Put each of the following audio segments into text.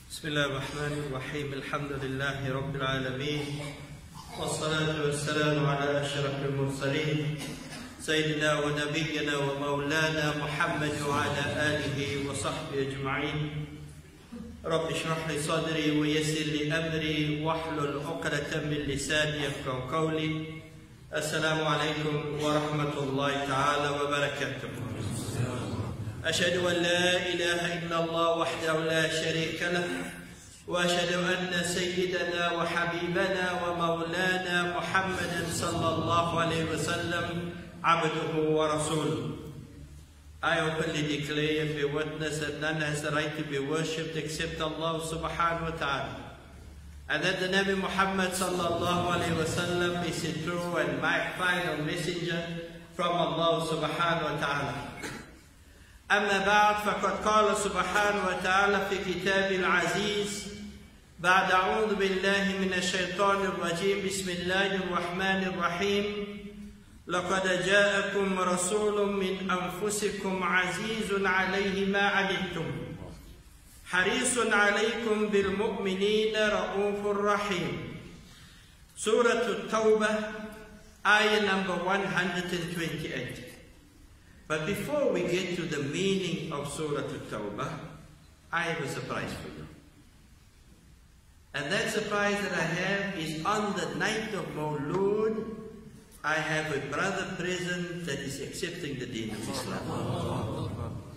بسم الله الرحمن الرحيم. الحمد لله رب العالمين، والصلاة والسلام على أشرف المرسلين سيدنا ونبينا ومولانا محمد وعلى آله وصحبه أجمعين. رب اشرح لي صدري ويسر لي أمري واحلل عقدة من لساني يفقهوا قولي. السلام عليكم ورحمة الله تعالى وبركاته. أشهد أن لا إله إلا الله وحده لا شريك له، وأشهد أن سيدنا وحبيبنا ومولانا محمدا صلى الله عليه وسلم عبده ورسوله. I openly declare and bear witness that none has the right to be worshipped except Allah subhanahu wa ta'ala, and that the Nabi Muhammad sallallahu alayhi wa sallam is a true and final messenger from Allah subhanahu wa ta'ala. أما بعد، فقد قال سبحانه وتعالى في كتابه العزيز بعد أعوذ بالله من الشيطان الرجيم بسم الله الرحمن الرحيم: لقد جاءكم رسول من أنفسكم عزيز عليه ما عنتم حريص عليكم بالمؤمنين رؤوف رحيم. سورة التوبة آية number 128. But before we get to the meaning of Surah At-Tawbah, I have a surprise for you. And that surprise that I have is on the night of Mawlud, I have a brother present that is accepting the deen of Islam.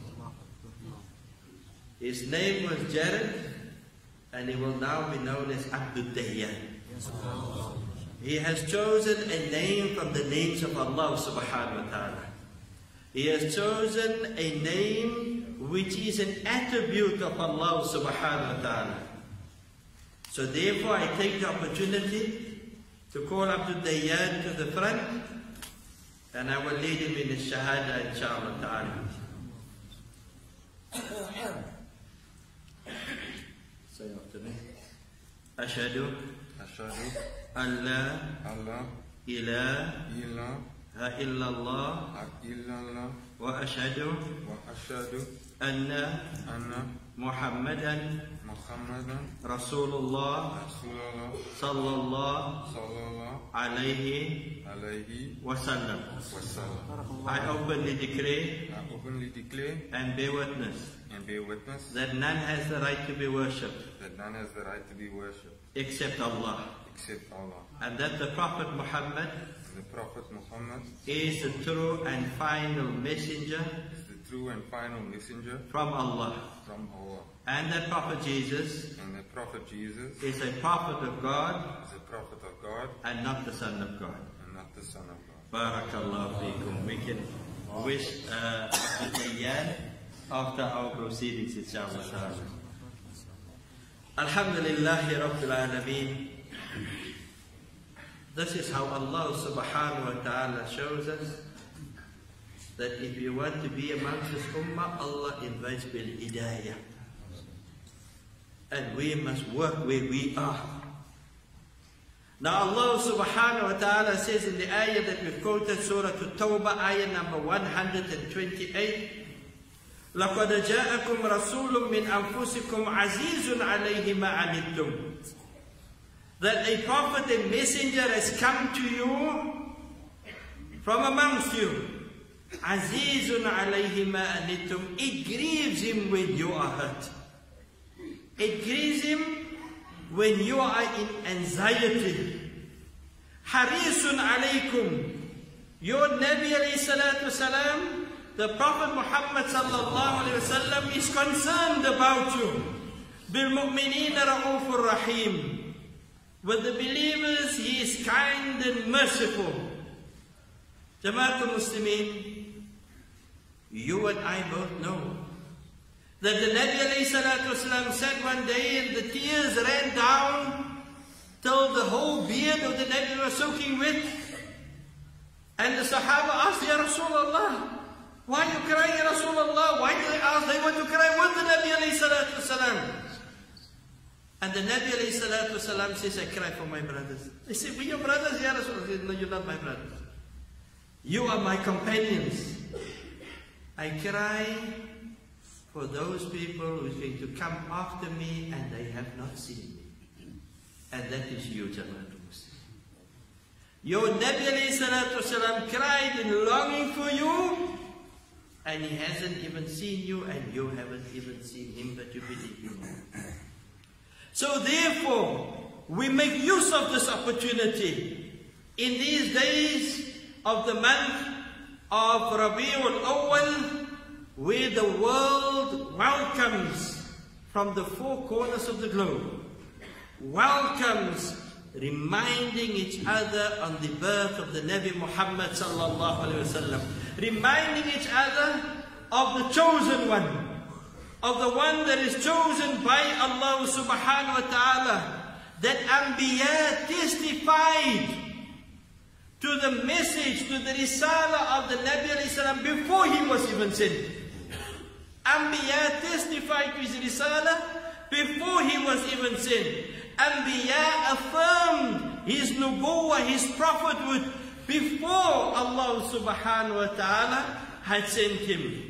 His name was Jared, and he will now be known as Abdul Dayyan. He has chosen a name from the names of Allah subhanahu wa ta'ala. He has chosen a name which is an attribute of Allah subhanahu wa ta'ala. So therefore I take the opportunity to call Abdul Dayyan to the front, and I will lead him in his shahada inshaAllah ta'ala. Say after me. Ashhadu an la ilaha illallah wa ashhadu anna Muhammadan Rasulullah sallallahu alayhi wa sallam. I openly declare and bear witness that none has the right to be worshipped except Allah, and that the Prophet Muhammad is the true and final messenger from Allah, and that Prophet Jesus is a prophet of God and not the son of God. Barakallahu feekum. We can wish Dayyan after our proceedings, inshallah. Alhamdulillahi Rabbil Alameen. This is how Allah subhanahu wa ta'ala shows us that if you want to be amongst this ummah, Allah invites bil hidayah. And we must work where we are. Now Allah subhanahu wa ta'ala says in the ayah that we've quoted, Surah At-Tawbah, ayah number 128, لَقَدْ جَاءَكُمْ رَسُولٌ مِّنْ أَنفُسِكُمْ عَزِيزٌ عَلَيْهِ مَا عَنِتُّمْ. That a prophet and messenger has come to you from amongst you. Azizun alayhi ma anittum. It grieves him when you are hurt. It grieves him when you are in anxiety. Harisun alaykum. Your Nabi alayhi salatu salam, the Prophet Muhammad sallallahu alayhi wa sallam, is concerned about you. Bil mu'minina ra'ufur rahim. With the believers, he is kind and merciful. Jama'at al-Muslimin, you and I both know that the Nabi alayhi salatu wasalam said one day, and the tears ran down till the whole beard of the Nabi was soaking wet. And the Sahaba asked, Ya Rasulullah, why are you crying, Ya Rasulullah? Why did they ask? They want to cry with the Nabi alayhi salatu wasalam. And the Nabi alayhi salatu wasalam says, I cry for my brothers. They say, we your brothers, Ya Rasulullah. He said, no, you're not my brothers. You are my companions. I cry for those people who are going to come after me and they have not seen me. And that is you, Jamaatul Muslimin. Your Nabi alayhi salatu wasalam cried in longing for you, and he hasn't even seen you, and you haven't even seen him, but you believe in him. So therefore, we make use of this opportunity in these days of the month of Rabi'ul Awwal, where the world welcomes from the four corners of the globe, welcomes reminding each other on the birth of the Nabi Muhammad sallallahu alaihi wasallam, reminding each other of the chosen one, of the one that is chosen by Allah subhanahu wa ta'ala, that Anbiya testified to the message, to the risala of the Nabi alayhi salam before he was even sent. Anbiya testified to his risala before he was even sent. Anbiya affirmed his nubuwwah, his prophethood, before Allah subhanahu wa ta'ala had sent him.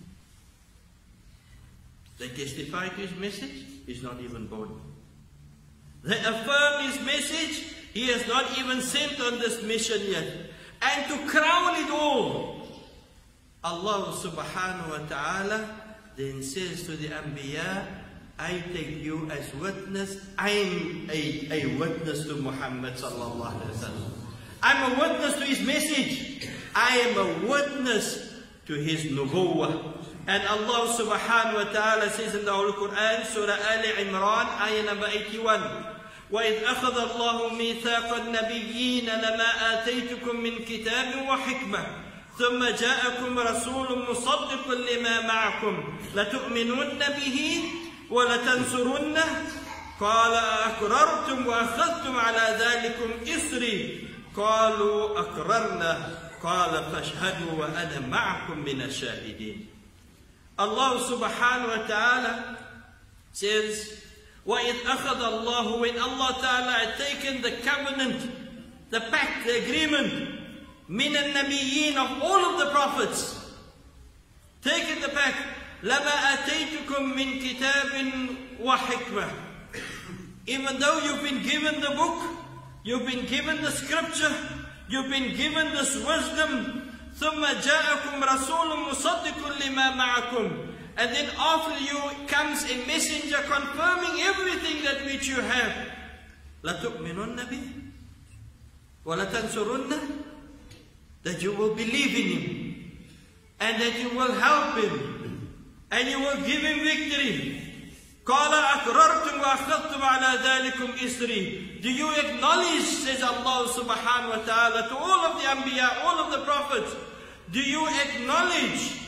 They testified to his message, he's not even born. They affirmed his message, he has not even sent on this mission yet. And to crown it all, Allah subhanahu wa ta'ala then says to the Anbiya, I take you as witness. I'm a witness to Muhammad sallallahu alaihi wasallam. I'm a witness to his message. I am a witness to his nubuwwah. And Allah subhanahu wa ta'ala says in the Holy Quran, Surah Ali Imran, ayah number 81, وَإِذْ أَخَذَ اللَّهُ مِيثَاقَ النَّبِيِّينَ لَمَا آتَيْتُكُم مِّن كِتَابٍ وَحِكْمَةٍ ثم جاءكم رسول مصدق لما معكم لتؤمنن به ولتنصرنه قال أقررتم وأخذتم على ذلكم إصري قالوا أقررنا قال فاشهدوا وأنا معكم من الشاهدين. Allah subhanahu wa ta'ala says, وَإِذْ أَخَذَ اللَّهُ, when Allah ta'ala had taken the covenant, the pact, the agreement, min al-nabiyyin, of all of the prophets, taking the pact, لَمَا أَتَيْتُكُم مِّن كِتَابٍ وَحِكْمَةٍ. Even though you've been given the book, you've been given the scripture, you've been given this wisdom, ثُمَّ جَاءَكُمْ رَسُولٌ مُصَدِّقٌ لِمَا مَعَكُمْ. And then after you comes a messenger confirming everything that which you have. لَتُؤْمِنُنَّ بِهِ وَلَتَنْصُرُنَّ, that you will believe in him, and that you will help him, and you will give him victory. قَالَ أَقْرَرْتُمْ وَأَخَذْتُمْ عَلَى ذَلِكُمْ إِصْرِي. Do you acknowledge, says Allah subhanahu wa ta'ala, to all of the Anbiya, all of the prophets, do you acknowledge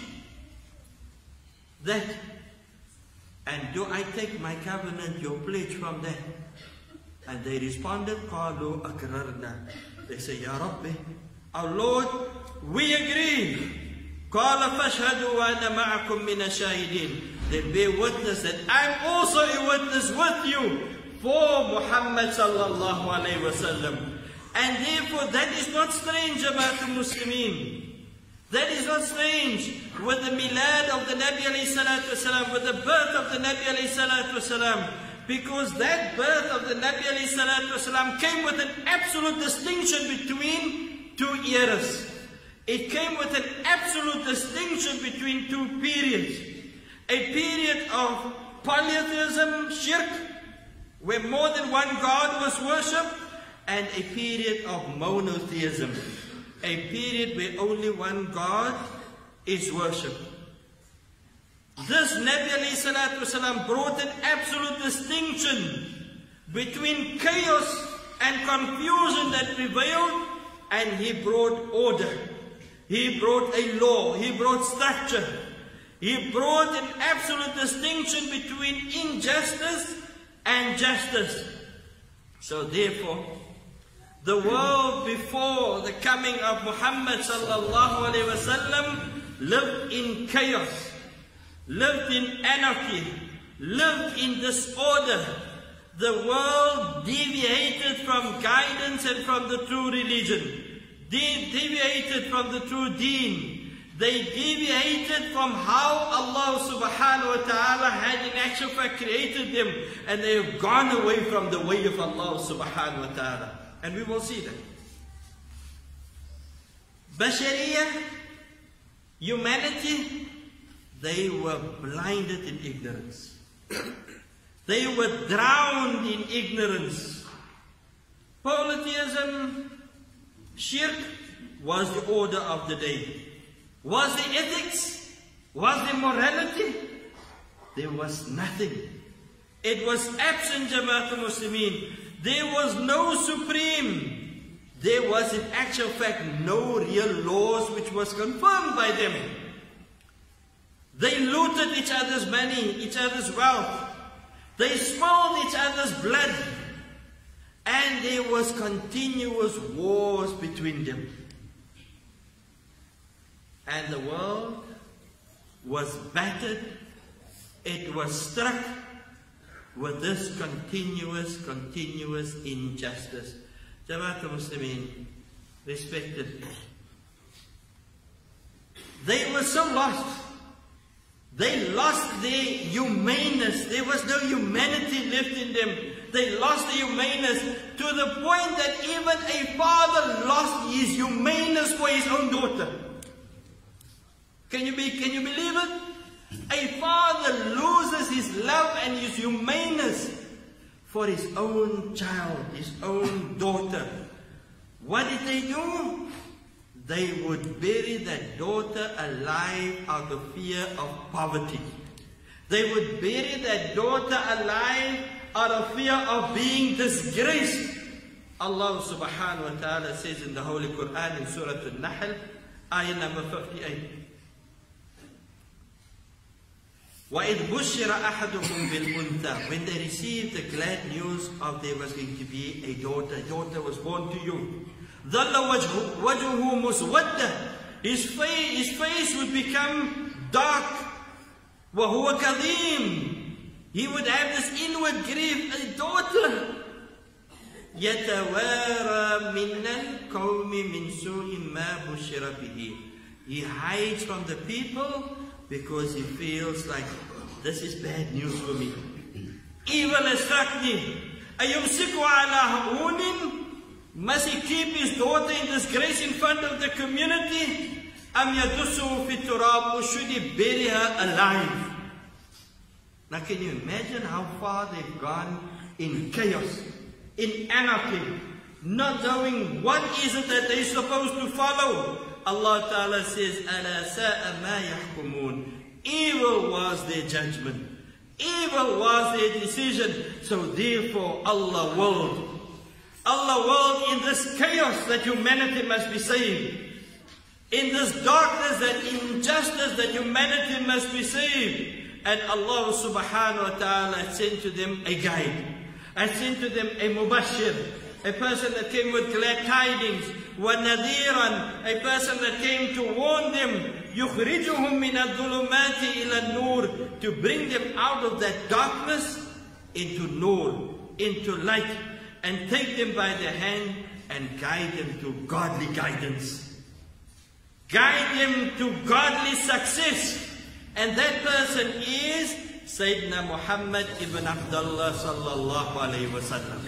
that? And do I take my covenant, your pledge from that? And they responded, قَالُوا أَقْرَرْنَا. They say, Ya Rabbi, our Lord, we agree. قَالَ فَاشْهَدُوا وَأَنَا مَعَكُمْ مِنَ الشَّاهِدِينَ. Then bear witness that I'm also a witness with you for Muhammad sallallahu alayhi wa sallam. And therefore that is not strange about the Muslimin. That is not strange with the milad of the Nabi alayhi salatu wasalam, with the birth of the Nabi alayhi salatu wasalam. Because that birth of the Nabi alayhi salatu wasalam came with an absolute distinction between two eras. It came with an absolute distinction between two periods. A period of polytheism, shirk, where more than one God was worshipped, and a period of monotheism, a period where only one God is worshipped. This Nabi alayhi salatu wasalam brought an absolute distinction between chaos and confusion that prevailed, and he brought order. He brought a law. He brought structure. He brought an absolute distinction between injustice and justice. So therefore, the world before the coming of Muhammad sallallahu alaihi wasallam lived in chaos, lived in anarchy, lived in disorder. The world deviated from guidance and from the true religion, deviated from the true deen, They deviated from how Allah subhanahu wa ta'ala had in actual fact created them, and they have gone away from the way of Allah subhanahu wa ta'ala. And we will see that. Bashariyah, humanity, they were blinded in ignorance. They were drowned in ignorance. Polytheism, shirk was the order of the day. Was there ethics? Was there morality? There was nothing. It was absent, Jama'at al-Muslimin. There was no supreme. There was in actual fact no real laws which was confirmed by them. They looted each other's money, each other's wealth. They spilled each other's blood. And there was continuous wars between them. And the world was battered. It was struck with this continuous injustice. Jama'at al-Muslimin, respected. They were so lost. They lost their humaneness. There was no humanity left in them. They lost their humaneness to the point that even a father lost his humaneness for his own daughter. Can you believe it? A father loses his love and his humaneness for his own child, his own daughter. What did they do? They would bury that daughter alive out of fear of poverty. They would bury that daughter alive out of fear of being disgraced. Allah subhanahu wa ta'ala says in the Holy Quran in Surah Al-Nahl, ayah number 58. وَإِذْ بُشِّرَ أَحَدُهُمْ بِالْأُنْثَى. When they received the glad news of there was going to be a daughter was born to you. ظَلَّ وَجْهُهُ مُسْوَدًّا. His face would become dark. وَهُوَ كَظِيمٌ. He would have this inward grief, a daughter. يَتَوَارَى مِنَ الْقَوْمِ مِنْ سُوءِ مَا بُشِّرَ بِهِ. He hides from the people because he feels like this is bad news for me. Evil has struck me. أَيُمْسِكُ عَلَى هُونٍ. Must he keep his daughter in disgrace in front of the community? أَمْ يَدُسُّهُ فِي التُّرَابِ. Or should he bury her alive? Now can you imagine how far they've gone in chaos, in anarchy, not knowing what is it that they're supposed to follow? Allah Ta'ala says, أَلَا سَاءَ مَا يَحْكُمُونَ. Evil was their judgment. Evil was their decision. So therefore Allah willed in this chaos that humanity must be saved. In this darkness, that injustice, that humanity must be saved. And Allah subhanahu wa ta'ala sent to them a guide. I sent to them a mubashir, a person that came with glad tidings. وَنَذِيرًا, a person that came to warn them. يُخْرِجُهُمْ مِنَ الظُّلُمَاتِ إِلَى النُّورِ, to bring them out of that darkness into nur, into light, and take them by the hand and guide them to godly guidance. Guide them to godly success. And that person is Sayyidina Muhammad ibn Abdullah sallallahu alayhi wa sallam.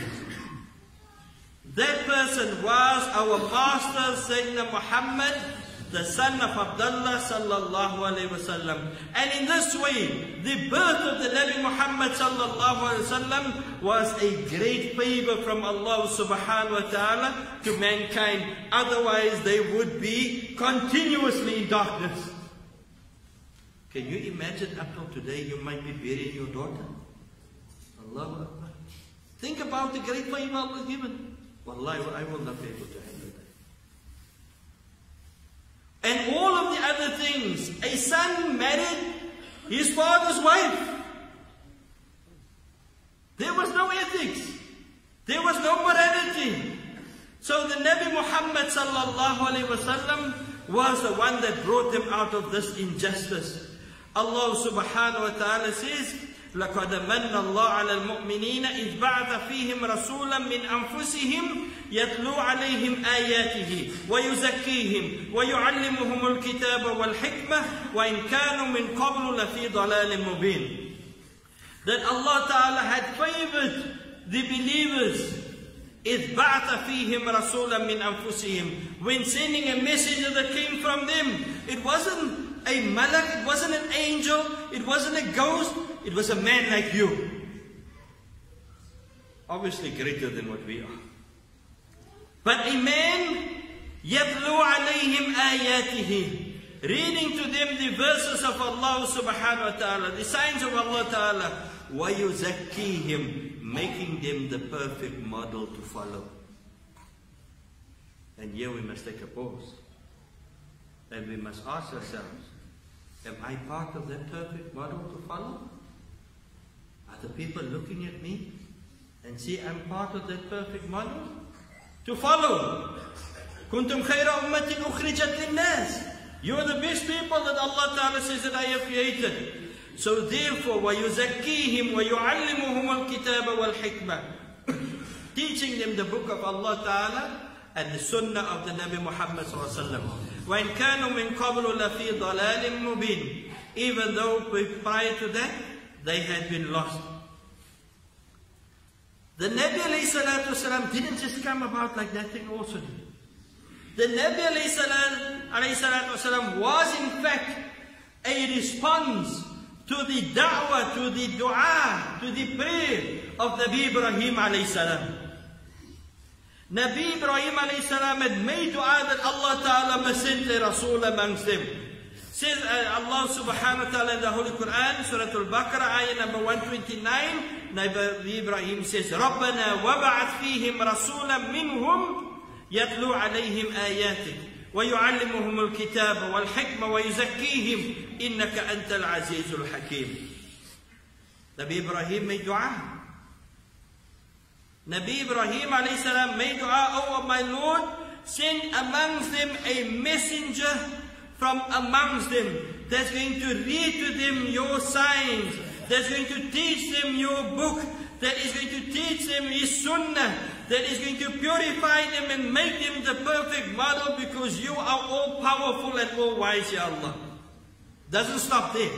That person was our master, Sayyidina Muhammad, the son of Abdullah sallallahu alayhi wa sallam. And in this way, the birth of the Nabi Muhammad sallallahu alayhi wa sallam was a great favor from Allah subhanahu wa ta'ala to mankind. Otherwise, they would be continuously in darkness. Can you imagine up till today you might be burying your daughter? Allahu Akbar. Think about the great favor Allah given. Wallahi, I will not be able to handle that. And all of the other things. A son married his father's wife. There was no ethics. There was no morality. So the Nabi Muhammad sallallahu alayhi wa sallam was the one that brought them out of this injustice. Allah subhanahu wa ta'ala says, لقد من الله على المؤمنين إذ بعث فيهم رسولا من أنفسهم يتلو عليهم آياته ويزكيهم ويعلمهم الكتاب والحكمة وإن كانوا من قبل لفي ضلال مبين. That Allah Ta'ala had favored the believers إذ بعث فيهم رسولا من أنفسهم, when sending a messenger that came from them. It wasn't a malak, it wasn't an angel, it wasn't a ghost, it was a man like you. Obviously greater than what we are. But a man, يَتْلُو عَلَيْهِمْ آيَاتِهِ, reading to them the verses of Allah subhanahu wa ta'ala, the signs of Allah ta'ala, وَيُزَكِّيهِمْ, making them the perfect model to follow. And here we must take a pause. And we must ask ourselves, am I part of that perfect model to follow? Are the people looking at me and see I'm part of that perfect model to follow? Kuntum khayra ummatin ukhrijat linnas. You are the best people that Allah Ta'ala says that I have created. So therefore, وَيُزَكِّيهِمْ وَيُعَلِّمُهُمُ الْكِتَابَ وَالْحِكْمَةِ, teaching them the book of Allah Ta'ala and the sunnah of the Nabi Muhammad sallallahu alaihi wasallam. وَإِنْ كَانُوا مِنْ قَبْلُ لَفِي ضَلَالٍ مُبِينٍ, even though prior to that they had been lost. The Nabi alayhi salatu wasalam didn't just come about like that thing also did. The Nabi alayhi salatu wasalam was in fact a response to the da'wah, to the dua, to the prayer of Nabi Ibrahim alayhi salam. Nabi Ibrahim alayhi salam had made dua that Allah Ta'ala must send a Rasul amongst them. Says Allah subhanahu wa ta'ala in the Holy Quran, Surah Al-Baqarah, ayah number 129, Nabi Ibrahim says, رَبَّنَا وَبَعَثْ فِيهِمْ رَسُولًا مِّنْهُمْ يَتْلُو عَلَيْهِمْ آيَاتِكَ وَيُعَلِّمُهُمُ الْكِتَابَ وَالْحِكْمَةَ وَيُزَكِّيهِمْ إِنَّكَ أَنْتَ الْعَزِيزُ الْحَكِيمُ. Nabi Ibrahim made dua. Nabi Ibrahim alayhi salam made dua, oh my Lord, send amongst them a messenger from amongst them that's going to read to them your signs, that's going to teach them your book, that is going to teach them his sunnah, that is going to purify them and make them the perfect model, because you are all powerful and all wise, Ya Allah. Doesn't stop there.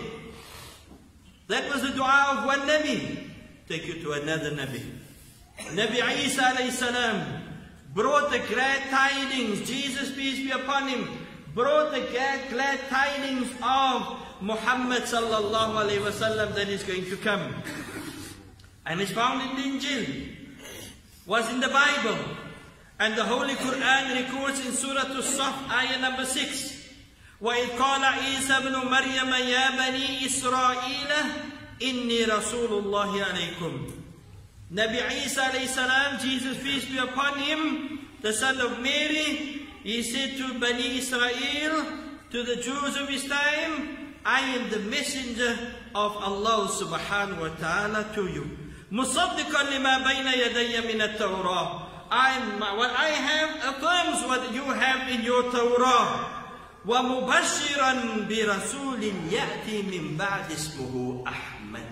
That was the dua of one Nabi. Take you to another Nabi. Nabi Isa alayhi salam brought the glad tidings, Jesus peace be upon him, brought the glad tidings of Muhammad sallallahu alayhi wasallam that is going to come. And it's found in the Injil, was in the Bible, and the Holy Quran records in Surah As-Saf, ayah number 6, وَإِذْ قَالَ عِيسَى بْنُ مَرْيَمَ يَا بَنِي إِسْرَائِيلَ إِنِّي رَسُولُ اللَّهِ عَلَيْكُمْ. Nabi Isa alayhi salam, Jesus peace be upon him, the son of Mary, he said to Bani Israel, to the Jews of his time, I am the messenger of Allah subhanahu wa ta'ala to you. مُصَدِّقًا لِمَا بَيْنَ يَدَيَّ مِنَ التَّوْرَاةِ, what I have affirms what you have in your Torah. وَمُبَشِّرًا بِرَسُولٍ يَأْتِي مِنْ بَعْدِ اسْمُهُ أَحْمَدٍ.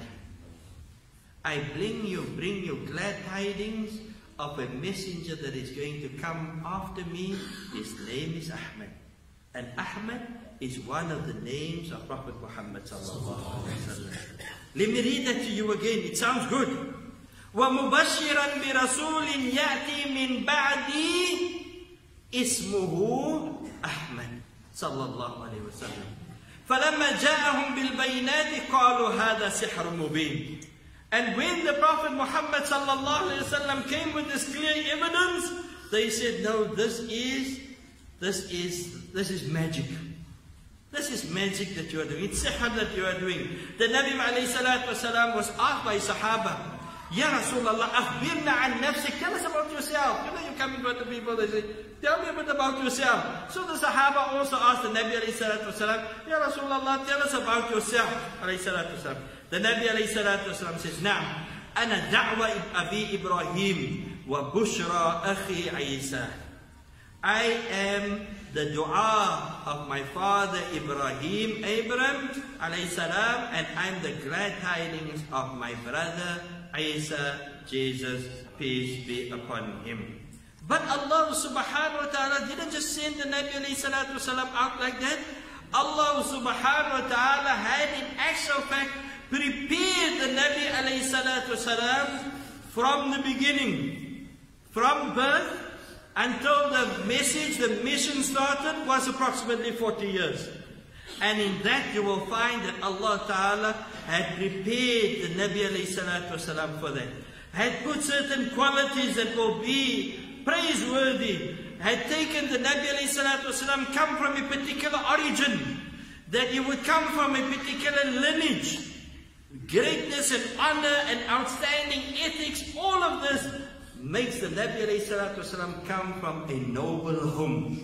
I bring you glad tidings of a messenger that is going to come after me. His name is Ahmad. And Ahmad is one of the names of Prophet Muhammad sallallahu alaihi wasallam. Let me read that to you again. It sounds good. وَمُبَشِّرًا بِرَسُولٍ يَأْتِي مِنْ بَعْدِي اسْمُهُ أَحْمَدٍ sallallahu alaihi wasallam. فَلَمَّا جَاءَهُمْ بِالْبَيِّنَاتِ قَالُوا هَذَا سِحْرٌ مُبِينٌ. And when the Prophet Muhammad sallallahu alaihi wasallam came with this clear evidence, they said, no, this is magic. This is magic that you are doing. It's sihr that you are doing. The Nabi alayhi salatu wasalam was asked by Sahaba, Ya Rasulullah, akhbirna an nafsik. Tell us about yourself. You know, you come to the people, they say, tell me a bit about yourself. So the Sahaba also asked the Nabi alayhi salatu wasalam, Ya Rasulullah, tell us about yourself. Alayhi salatu wasalam. The Nabi alayhi salatu wasalam says, Na'am, ana da'wa abi Ibrahim wa bushra akhi Isa. I am the dua of my father Ibrahim, Abraham alayhi salam, and I'm the glad tidings of my brother Isa, Jesus, peace be upon him. But Allah subhanahu wa ta'ala didn't just send the Nabi alayhi salatu wasalam out like that. Allah subhanahu wa ta'ala had in actual fact prepared the Nabi alayhi salatu wasalam from the beginning. From birth until the mission started was approximately 40 years. And in that you will find that Allah Ta'ala had prepared the Nabi alayhi salatu wasalam for that. Had put certain qualities that will be praiseworthy. Had taken the Nabi alayhi salatu wasalam come from a particular origin. That he would come from a particular lineage. Greatness and honor and outstanding ethics, all of this makes the Nabi alayhi salatu wasalam come from a noble home.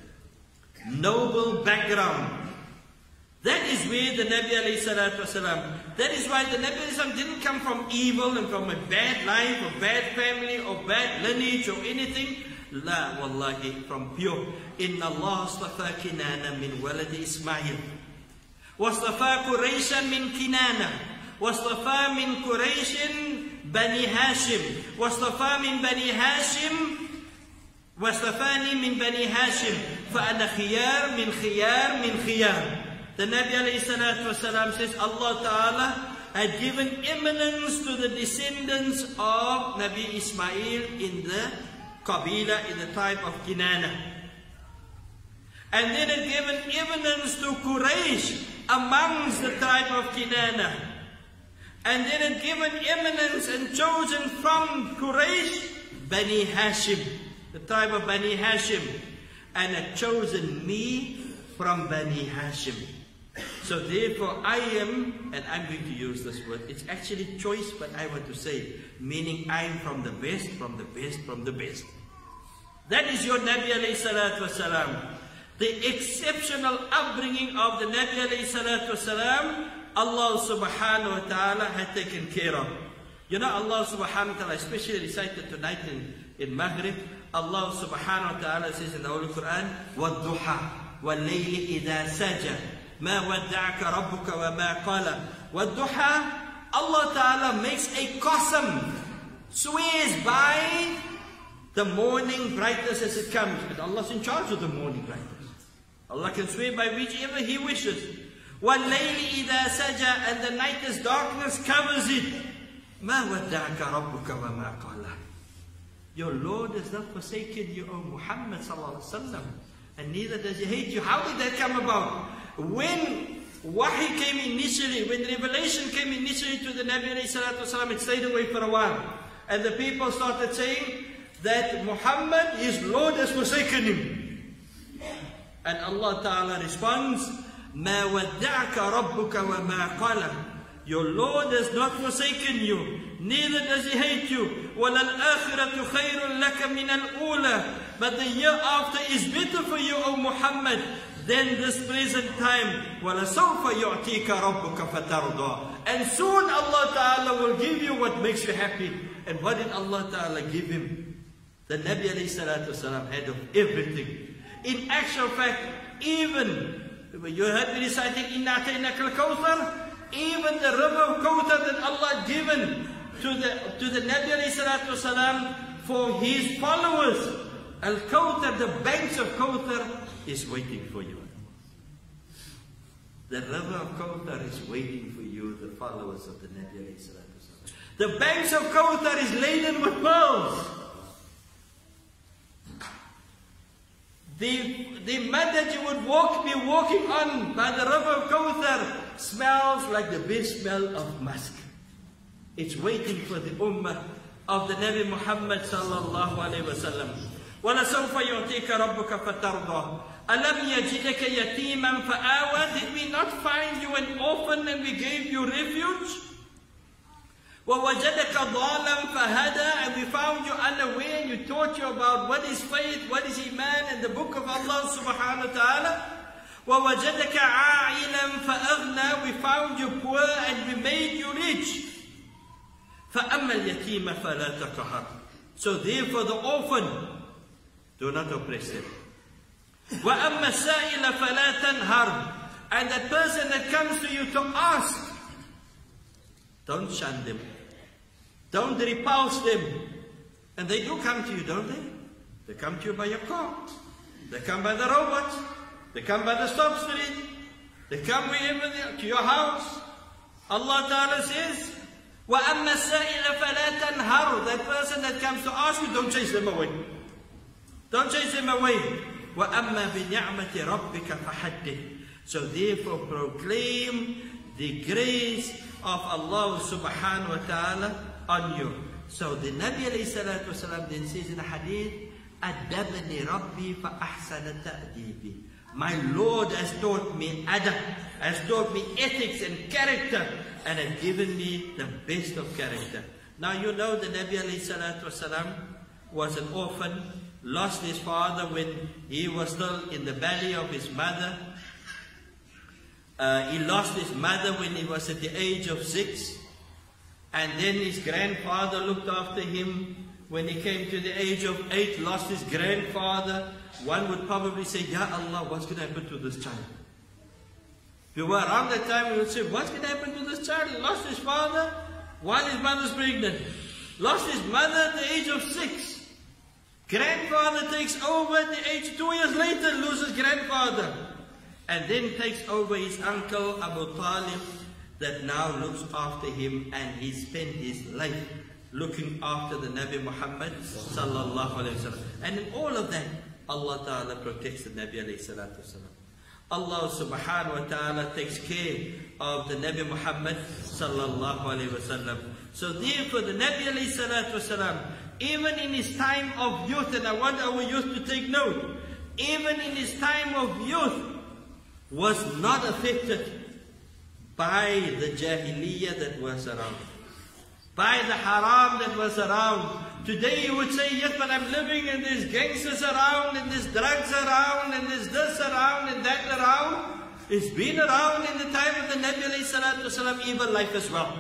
Noble background. That is where the Nabi alayhi salatu wasalam, that is why the Nabi alayhi salam didn't come from evil and from a bad life or bad family or bad lineage or anything. La wallahi, from pure. Inna Allah astafa Kinana min waladi Ismail. Wastafa Qurayshan min Kinana. Wastafa min Qurayshin Bani Hashim. Wastafa min Bani Hashim. Wastafani min Bani Hashim. Fa'ana khiyar min khiyar min khiyar. The Nabi alayhi salatu wasalam says Allah Ta'ala had given eminence to the descendants of Nabi Ismail in the Qabila, in the type of Kinana. And then had given eminence to Quraysh amongst the tribe of Kinana. And then had given eminence and chosen from Quraysh Bani Hashim, the tribe of Bani Hashim. And had chosen me from Bani Hashim. So therefore I am, and I'm going to use this word, it's actually choice, but I want to say, meaning I'm from the best, from the best, from the best. That is your Nabi alayhi salatu wasalam. The exceptional upbringing of the Nabi alayhi salatu wasalam, Allah subhanahu wa ta'ala had taken care of. You know, Allah subhanahu wa ta'ala, especially recited tonight in Maghrib, Allah subhanahu wa ta'ala says in the Holy Quran, وَالضُّحَى وَاللَّيْلِ إِذَا سَجَى مَا وَدَّعَكَ رَبُّكَ وَمَا قَالَ. وَالضُّحَى, Allah ta'ala makes a qasam, swears by the morning brightness as it comes. But Allah's in charge of the morning brightness. Allah can swear by whichever He wishes. وَاللَّيْلِ إِذَا سَجَى, and the night as darkness covers it. مَا وَدَّعَكَ رَبُّكَ وَمَا قَالَ. Your Lord has not forsaken you, O Muhammad sallallahu alaihi wasallam, and neither does He hate you. How did that come about? When Wahi came initially, when revelation came initially to the Nabi alayhi salatu wasalam, it stayed away for a while. And the people started saying that Muhammad, his Lord has forsaken him. And Allah Ta'ala responds, مَا وَدَّعَكَ رَبُّكَ وَمَا قَالَ. Your Lord has not forsaken you, neither does He hate you. وَلَلْآخِرَةُ خَيْرٌ لَكَ مِنَ الْأُولَى. But the year after is better for you, O Muhammad, than this present time. وَلَسَوْفَ يُعْتِيكَ رَبُّكَ فَتَرْضَى. And soon Allah Ta'ala will give you what makes you happy. And what did Allah Ta'ala give him? The Nabi alayhi salatu wasalam had of everything. In actual fact, even, you heard me reciting, إِنَّا أَعْطَيْنَاكَ الْكَوْثَرَ. Even the river of Kawthar that Allah given to the Nabi alayhi salatu wasalam for his followers. Al-Kawthar, the banks of Kawthar, is waiting for you. The river of Kawthar is waiting for you, the followers of the Nabi alayhi salatu wasalam. The banks of Kawthar is laden with pearls. The mud that you would be walking on by the river of Kawthar smells like the best smell of musk. It's waiting for the ummah of the Nabi Muhammad sallallahu alayhi wa sallam. وَلَسَوْفَ يُعْتِيكَ رَبُّكَ فَتَرْضَى. أَلَمْ يَجِدَكَ يَتِيمًا فَآوَى. Did we not find you an orphan and we gave you refuge? وَوَجَدَكَ ضَالًا فَهَدَى. And we found you unaware and you taught you about what is faith, what is iman, and the book of Allah subhanahu wa ta'ala. وَوَجَدَكَ عَائِلًا فَأَغْنَى. We found you poor and we made you rich. فَأَمَّا الْيَتِيمَ فَلَا تَقْهَرْ. So therefore the orphan, do not oppress them. وَأَمَّا السَّائِلَ فَلَا تَنْهَرْ. And that person that comes to you to ask, don't shun them. Don't repulse them. And they do come to you, don't they? They come to you by your car. They come by the robot. They come by the stop street. They come wherever they are, to your house. Allah Ta'ala says, وَأَمَّا السَّائِلَ فَلَا تَنْهَرْ. That person that comes to ask you, don't chase them away. Don't chase them away. وَأَمَّا بِنِعْمَةِ رَبِّكَ فَحَدِّثْ. So therefore proclaim the grace of Allah subhanahu wa ta'ala on you. So the Nabi alayhi salatu wasalam then says in the hadith, أَدَّبَنِي رَبِّي فَأَحْسَنَ تَأْدِيبِي. My Lord has taught me adab, has taught me ethics and character, and has given me the best of character. Now you know the Nabi alayhi salatu wasalam was an orphan, lost his father when he was still in the belly of his mother. He lost his mother when he was at the age of 6. And then his grandfather looked after him. When he came to the age of 8, lost his grandfather. One would probably say, Ya Allah, what's going to happen to this child? If you were around that time, we would say, what's going to happen to this child? He lost his father while his mother's pregnant. Lost his mother at the age of 6. Grandfather takes over at the age 2 years later, loses grandfather. And then takes over his uncle Abu Talib, that now looks after him, and he spent his life looking after the Nabi Muhammad sallallahu alayhi wa sallam. And in all of that, Allah Ta'ala protects the Nabi alayhi salatu wasalam. Allah subhanahu wa ta'ala takes care of the Nabi Muhammad sallallahu alayhi wa sallam. So therefore the Nabi alayhi salatu wasalam, even in his time of youth, and I want our youth to take note, even in his time of youth, was not affected by the jahiliyyah that was around, by the haram that was around. Today you would say, yes, but I'm living and there's gangsters around, and there's drugs around, and there's this around and that around. It's been around in the time of the Nabi alayhi salatu wasalam, evil life as well.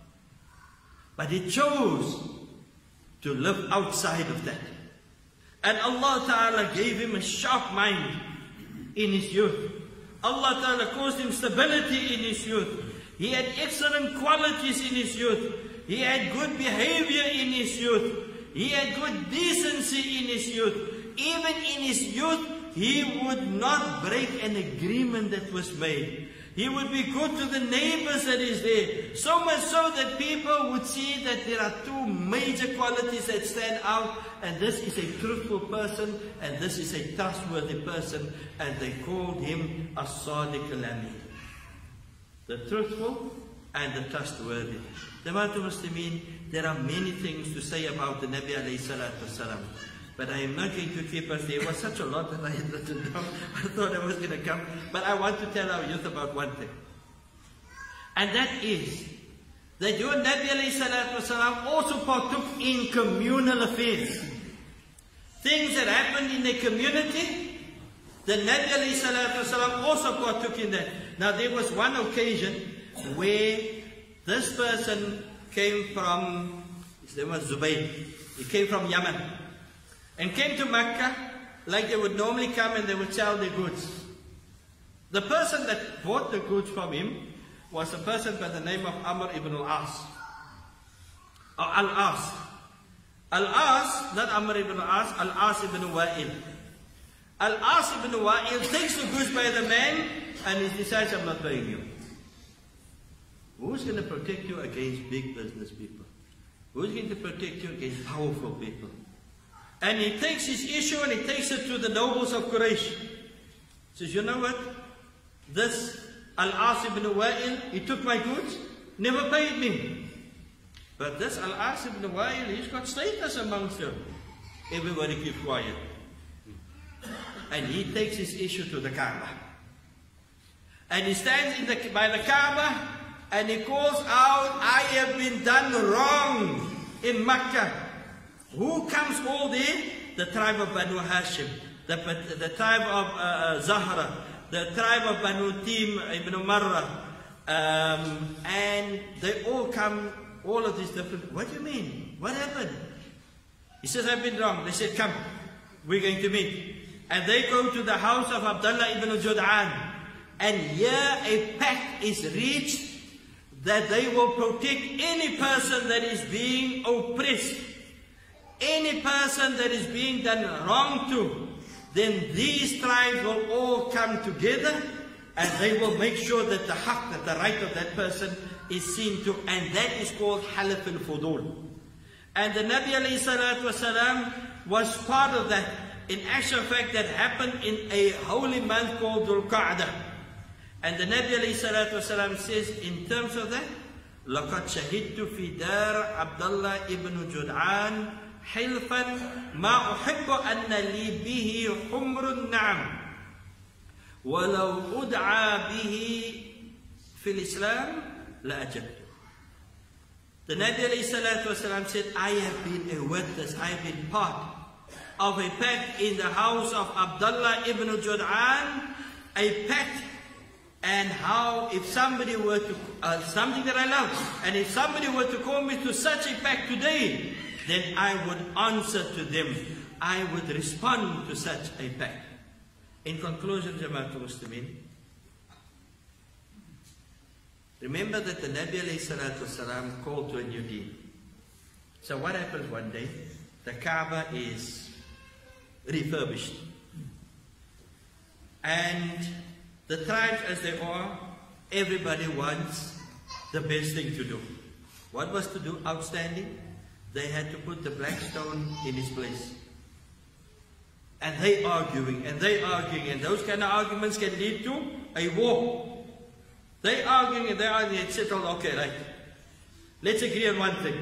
But he chose to live outside of that. And Allah Ta'ala gave him a sharp mind in his youth. Allah Ta'ala caused him stability in his youth. He had excellent qualities in his youth. He had good behavior in his youth. He had good decency in his youth. Even in his youth, he would not break an agreement that was made. He would be good to the neighbors that is there. So much so that people would see that there are two major qualities that stand out. And this is a truthful person, and this is a trustworthy person. And they called him As-Sadiq Al-Amin. The truthful and the trustworthy. Jamaatul Muslimin, there are many things to say about the Nabi alayhi salatu wasalam. But I am not going to keep us. There was such a lot that I had written down. I thought I was going to come. But I want to tell our youth about one thing. And that is that your Nabi alayhi salatu wasalam also partook in communal affairs. Things that happened in the community, the Nabi alayhi salatu wasalam also partook in that. Now there was one occasion where this person came from, his name was Zubayr. He came from Yemen. And came to Mecca like they would normally come, and they would sell their goods. The person that bought the goods from him was a person by the name of Amr ibn al-As. Or Al-As. Al-As, not Amr ibn al-As, Al-As ibn Wa'il. Al-As ibn Wa'il takes the goods by the man, and he decides, I'm not paying you. Who's going to protect you against big business people? Who's going to protect you against powerful people? And he takes his issue and he takes it to the nobles of Quraysh. He says, you know what? This Al-As ibn Wa'il, he took my goods, never paid me. But this Al-As ibn Wa'il, he's got status amongst them. Everybody keep quiet. And he takes his issue to the Kaaba. And he stands by the Kaaba and he calls out, I have been done wrong in Mecca. Who comes all there? The tribe of Banu Hashim, the tribe of Zahra, the tribe of Banu Tim ibn Marra, and they all come, all of these different, what do you mean? What happened? He says, I've been wrong. They said, come, we're going to meet. And they go to the house of Abdullah ibn Jud'an. And here a pact is reached that they will protect any person that is being oppressed, any person that is being done wrong to. Then these tribes will all come together and they will make sure that the haqq, that the right of that person is seen to. And that is called Halaf al-Fudul. And the Nabi alayhi salatu wasalam was part of that. In actual fact, that happened in a holy month called Dhul Qa'dah. And the Nabi alayhi salatu wasalam says in terms of that, لَقَدْ شَهِدْتُ فِي دَارَ عَبْدَ اللَّهِ ibn Jud'an حِلْفًا مَا أُحِبُّ أَنَّ لِي بِهِ حُمْرُ النَّعَمِ وَلَوْ أُدْعَى بِهِ فِي الْإِسْلَامِ لَأَجَبْتُ. The Nabi alayhi salatu wasalam said, I have been a witness, I have been part of a pact in the house of Abdullah ibn Jud'an, a pact. And how if somebody were to, something that I love, and if somebody were to call me to such a pact today, then I would answer to them. I would respond to such a pact. In conclusion, Jamaatul Muslimin, remember that the Nabi alayhi salatu wasalam called to a new deen. So what happens one day? The Kaaba is refurbished. And the tribes as they are, everybody wants the best thing to do. What was to do outstanding? They had to put the black stone in its place. And they arguing, and those kind of arguments can lead to a war. They arguing, and settled, okay, right. Let's agree on one thing.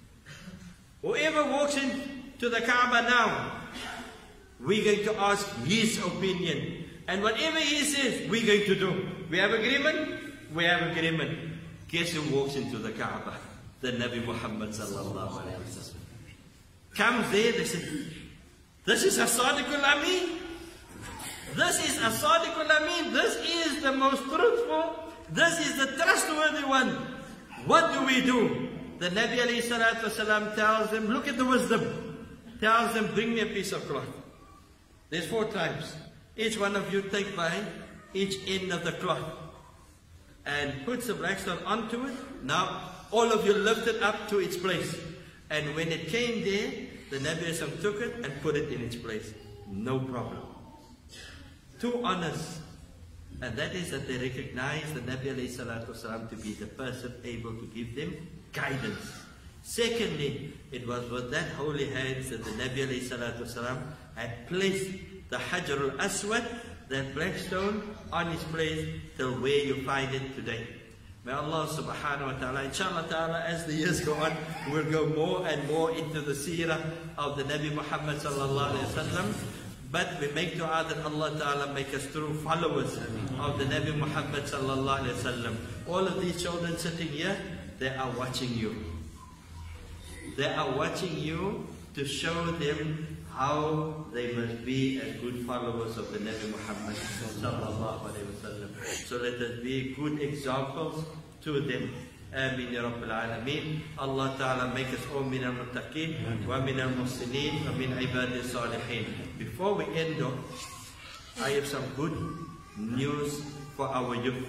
Whoever walks into the Kaaba now, we're going to ask his opinion. And whatever he says, we're going to do. We have agreement? We have agreement. Guess who walks into the Kaaba? The Nabi Muhammad sallallahu alayhi wa sallam. Comes there, they say, this is as-Sadiqul Amin. This is as-Sadiqul Amin. This is the most truthful. This is the trustworthy one. What do we do? The Nabi alayhi salatu wasalam tells them, look at the wisdom. Tells them, bring me a piece of cloth. There's 4 tribes. Each one of you take by each end of the cloth and puts the black stone onto it. Now, all of you lift it up to its place. And when it came there, the Nabi took it and put it in its place. No problem. 2 honors. And that is that they recognize the Nabi ﷺ to be the person able to give them guidance. Secondly, it was with that holy hands that the Nabi ﷺ had placed the Hajar al-Aswad, that black stone, on its place till where you find it today. May Allah subhanahu wa ta'ala, inshallah ta'ala, as the years go on, we'll go more and more into the seerah of the Nabi Muhammad sallallahu alayhi wa sallam. But we make dua that Allah ta'ala make us true followers of the Nabi Muhammad sallallahu alayhi wa sallam. All of these children sitting here, they are watching you. They are watching you to show them how they must be as good followers of the Nabi Muhammad sallallahu alayhi wa sallam. So let us be good examples to them. Ameen ya Rabbil Alameen. Allah Ta'ala make us all min al-muttaqeen wa min al-muhsineen wa min ibadi salihin. Before we end off, I have some good news for our youth.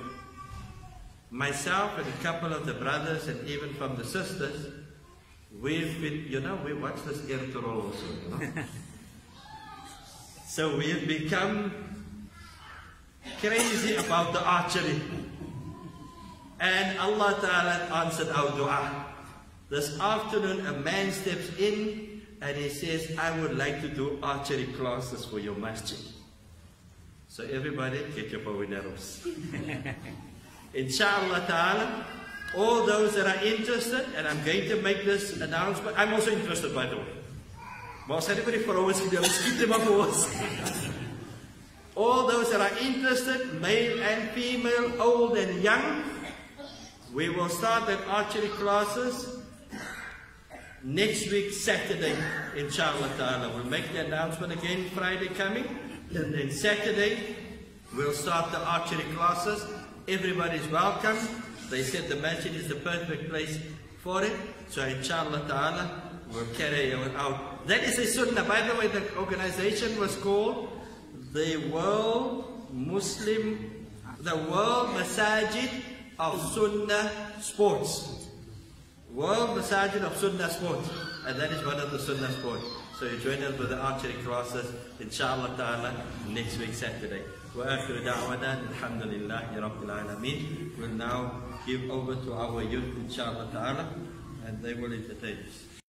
Myself and a couple of the brothers and even from the sisters, we've been, we watch this Ertugrul also, So we've become crazy about the archery. And Allah Ta'ala answered our dua. This afternoon, a man steps in and he says, I would like to do archery classes for your masjid. So everybody, get your bow and arrows. Inshallah Ta'ala, all those that are interested, and I'm going to make this announcement. I'm also interested, by the way. All those that are interested, male and female, old and young, we will start the archery classes next week, Saturday, inshallah ta'ala. We'll make the announcement again Friday coming, and then Saturday we'll start the archery classes. Everybody's welcome. They said the masjid is the perfect place for it, so inshallah ta'ala we'll carry it out. That is a sunnah. By the way, the organization was called the World Masajid of Sunnah Sports. World Masajid of Sunnah Sports. And that is one of the Sunnah sports. So you join us with the archery classes, inshallah ta'ala, next week Saturday. وآخر دعوانا الحمد لله رب العالمين. We'll now give over to our youth, inshallah ta'ala, and they will entertain us.